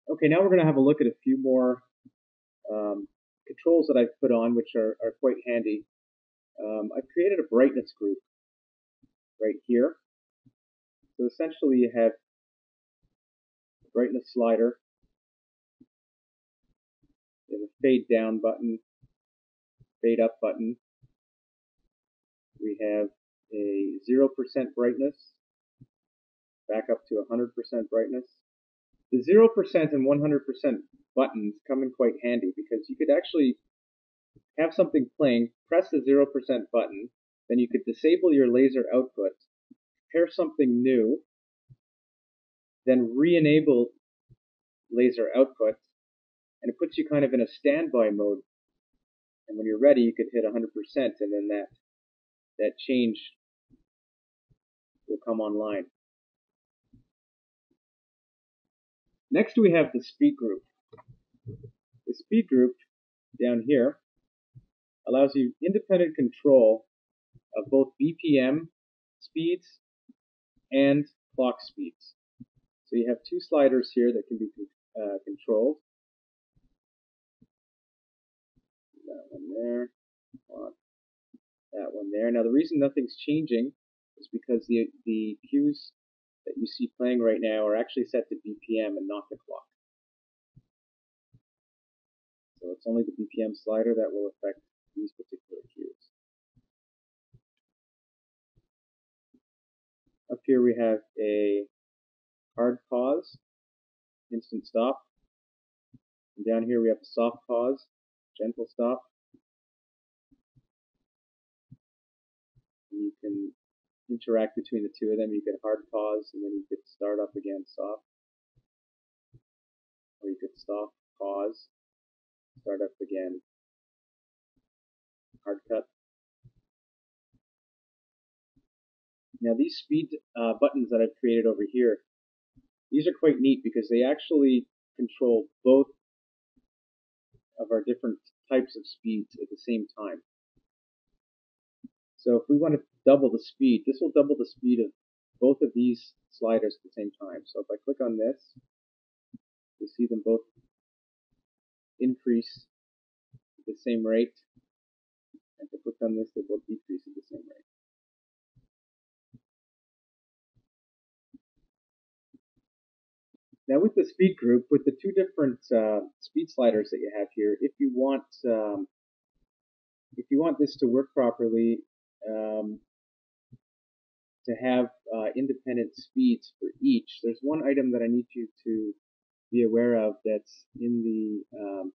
Okay, now we're going to have a look at a few more controls that I've put on, which are quite handy. I've created a brightness group right here. So essentially you have a brightness slider, you have a fade down button, fade up button. We have a 0% brightness, back up to 100% brightness. The 0% and 100% buttons come in quite handy because you could actually have something playing, press the 0% button, then you could disable your laser output, pair something new, then re-enable laser output, and it puts you kind of in a standby mode. And when you're ready, you could hit 100%, and then that change will come online. Next, we have the speed group. The speed group down here allows you independent control of both BPM speeds and clock speeds. So you have two sliders here that can be controlled. That one there, that one there. Now the reason nothing's changing is because the cues that you see playing right now are actually set to BPM and not the clock. So it's only the BPM slider that will affect these particular cues. Up here we have a hard pause, instant stop. And down here we have a soft pause, gentle stop. And you can interact between the two of them. You could hard pause and then you could start up again soft. Or you could stop, pause, start up again, hard cut. Now these speed buttons that I've created over here, these are quite neat because they actually control both of our different types of speeds at the same time. So if we want to double the speed, this will double the speed of both of these sliders at the same time. So if I click on this, you see them both increase at the same rate. And if I click on this, they both decrease at the same rate. Now with the speed group, with the two different speed sliders that you have here, if you want this to work properly, to have independent speeds for each, there's one item that I need you to be aware of that's in the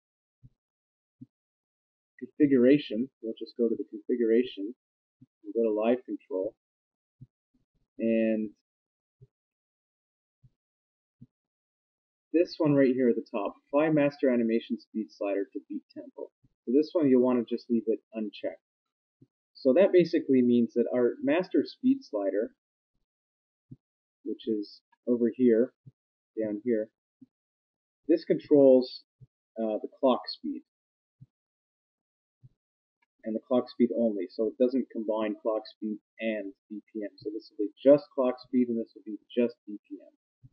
configuration. We'll just go to the configuration and go to live control, and this one right here at the top, apply master animation speed slider to beat tempo. So this one you'll want to just leave it unchecked. So that basically means that our master speed slider, which is over here, down here, this controls the clock speed, and the clock speed only, so it doesn't combine clock speed and BPM. So this will be just clock speed and this will be just BPM.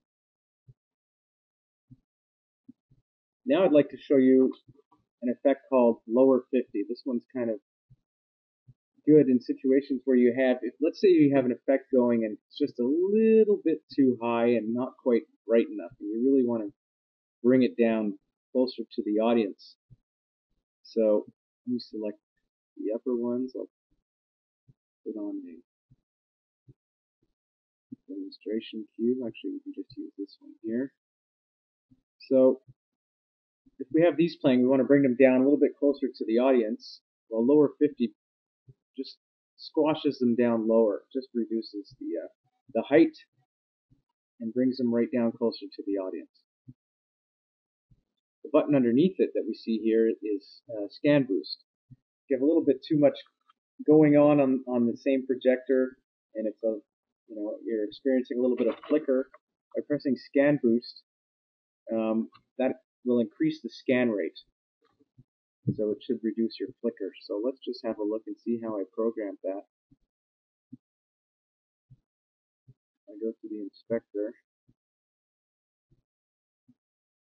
Now I'd like to show you an effect called lower 50. This one's kind of good in situations where you have, let's say you have an effect going and it's just a little bit too high and not quite bright enough, and you really want to bring it down closer to the audience. So let me select the upper ones. I'll put on a demonstration cue. Actually, we can just use this one here. So if we have these playing, we want to bring them down a little bit closer to the audience. Well, lower 50 just squashes them down lower, just reduces the height and brings them right down closer to the audience. The button underneath it that we see here is scan boost. If you have a little bit too much going on the same projector, and it's you're experiencing a little bit of flicker, by pressing scan boost, that will increase the scan rate. So it should reduce your flicker. So let's just have a look and see how I programmed that. I go to the inspector.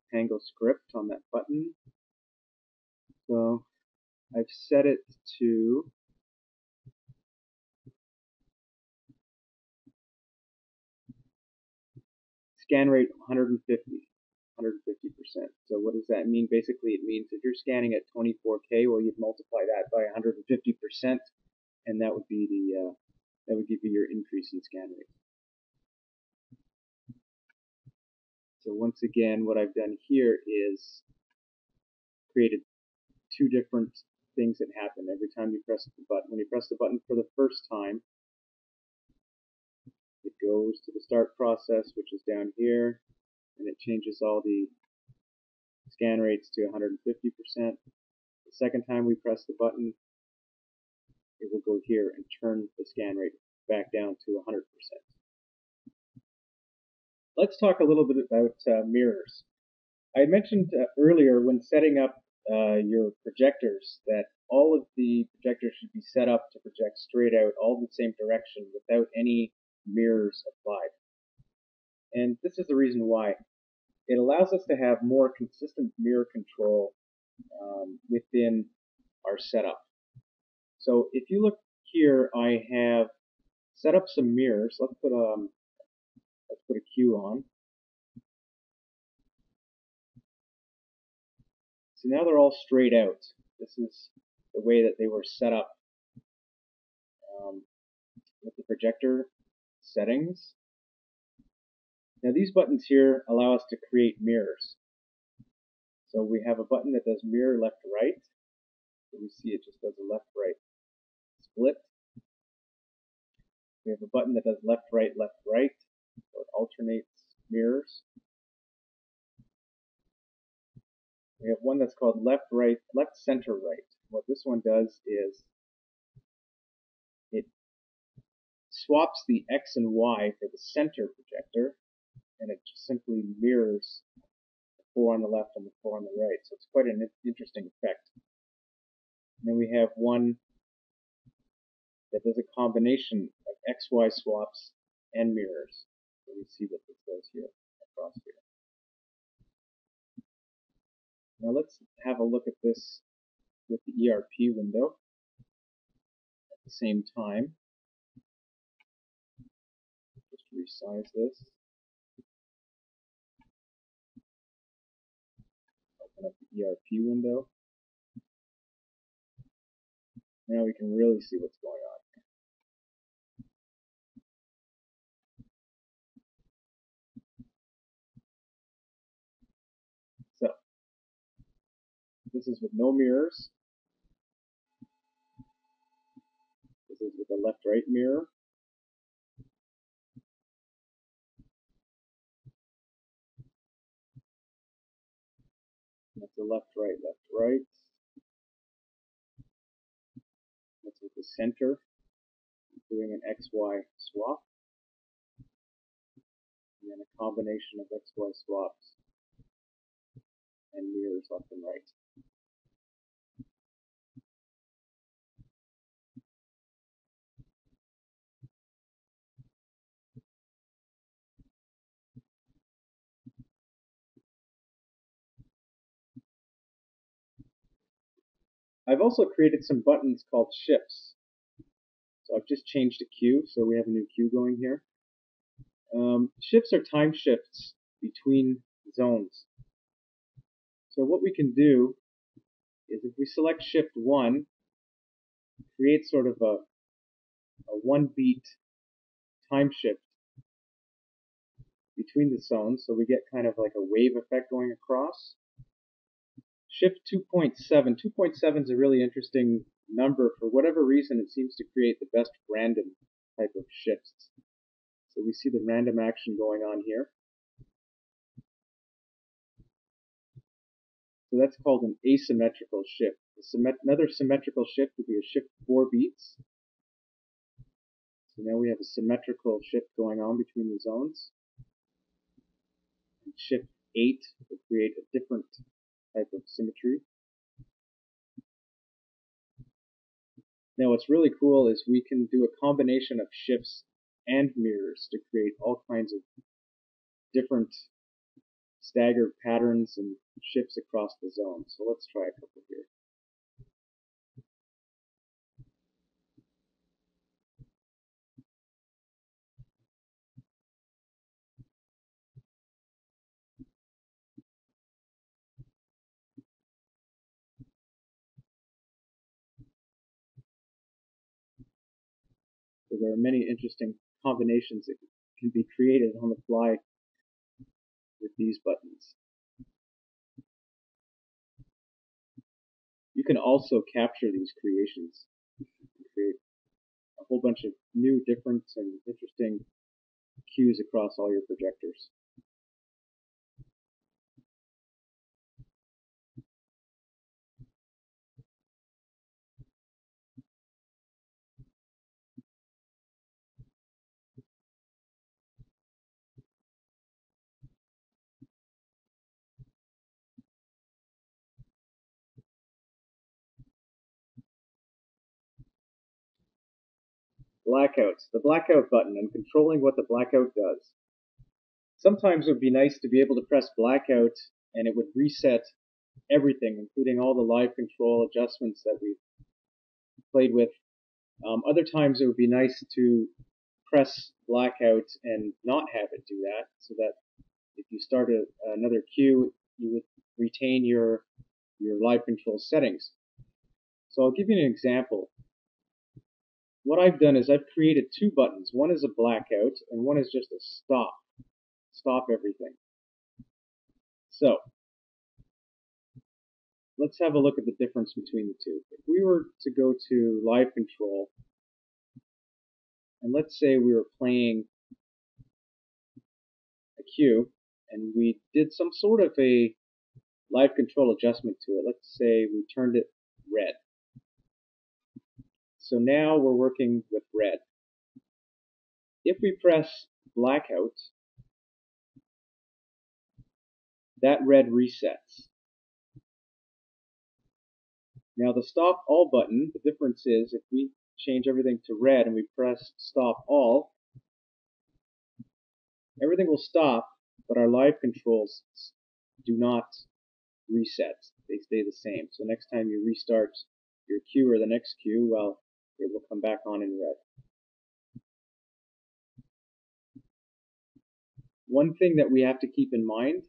Pango script on that button. So I've set it to scan rate 150%. So what does that mean? Basically, it means if you're scanning at 24K, well, you'd multiply that by 150%, and that would be that would give you your increase in scan rate. So once again, what I've done here is created two different things that happen every time you press the button. When you press the button for the first time, it goes to the start process, which is down here, and it changes all the scan rates to 150%. The second time we press the button, it will go here and turn the scan rate back down to 100%. Let's talk a little bit about mirrors. I mentioned earlier when setting up your projectors that all of the projectors should be set up to project straight out all the same direction without any mirrors applied. And this is the reason why. It allows us to have more consistent mirror control within our setup. So if you look here, I have set up some mirrors. Let's put a Q on. So now they're all straight out. This is the way that they were set up with the projector settings. Now these buttons here allow us to create mirrors. So we have a button that does mirror left right. So we see it just does a left right split. We have a button that does left right left right. So it alternates mirrors. We have one that's called left right left center right. What this one does is it swaps the X and Y for the center projector, and it just simply mirrors the 4 on the left and the 4 on the right. So it's quite an interesting effect. And then we have one that does a combination of XY swaps and mirrors. So we see what this does here across here. Now let's have a look at this with the ERP window at the same time. Just resize this. Open up the ERP window. Now we can really see what's going on. So, this is with no mirrors. This is with a left-right mirror. That's a left-right, left-right. That's with the center, doing an XY swap. And then a combination of XY swaps and mirrors left and right. I've also created some buttons called shifts. So I've just changed a Q, so we have a new Q going here. Shifts are time shifts between zones. So what we can do is if we select shift 1, create sort of a 1-beat time shift between the zones, so we get kind of like a wave effect going across. Shift 2.7. 2.7 is a really interesting number. For whatever reason, it seems to create the best random type of shifts. So we see the random action going on here. So that's called an asymmetrical shift. Another symmetrical shift would be a shift 4 beats. So now we have a symmetrical shift going on between the zones. And shift 8 will create a different type of symmetry. Now what's really cool is we can do a combination of shifts and mirrors to create all kinds of different staggered patterns and shifts across the zone. So let's try a couple here. So there are many interesting combinations that can be created on the fly with these buttons. You can also capture these creations and create a whole bunch of new, different, and interesting cues across all your projectors. Blackouts. The blackout button and controlling what the blackout does. Sometimes it would be nice to be able to press blackout and it would reset everything, including all the live control adjustments that we've played with. Other times it would be nice to press blackout and not have it do that, so that if you start another cue, you would retain your live control settings. So I'll give you an example. What I've done is I've created two buttons. One is a blackout and one is just a stop. Stop everything. So let's have a look at the difference between the two. If we were to go to live control, and let's say we were playing a cue, and we did some sort of a live control adjustment to it. Let's say we turned it red. So now we're working with red. If we press blackout, that red resets. Now the stop all button, the difference is if we change everything to red and we press stop all, everything will stop, but our live controls do not reset. They stay the same. So next time you restart your cue or the next cue, well, it will come back on in red. One thing that we have to keep in mind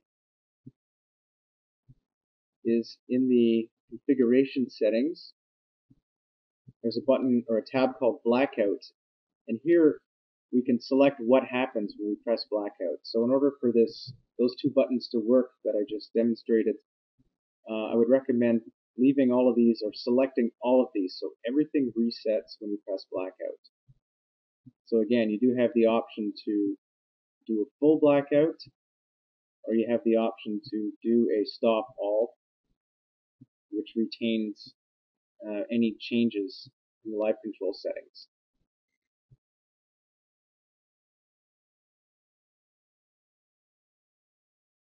is in the configuration settings, there's a button or a tab called Blackout, and here we can select what happens when we press Blackout. So in order for those two buttons to work that I just demonstrated, I would recommend leaving all of these or selecting all of these so everything resets when you press Blackout. So again, you do have the option to do a full blackout, or you have the option to do a stop all, which retains any changes in the live control settings.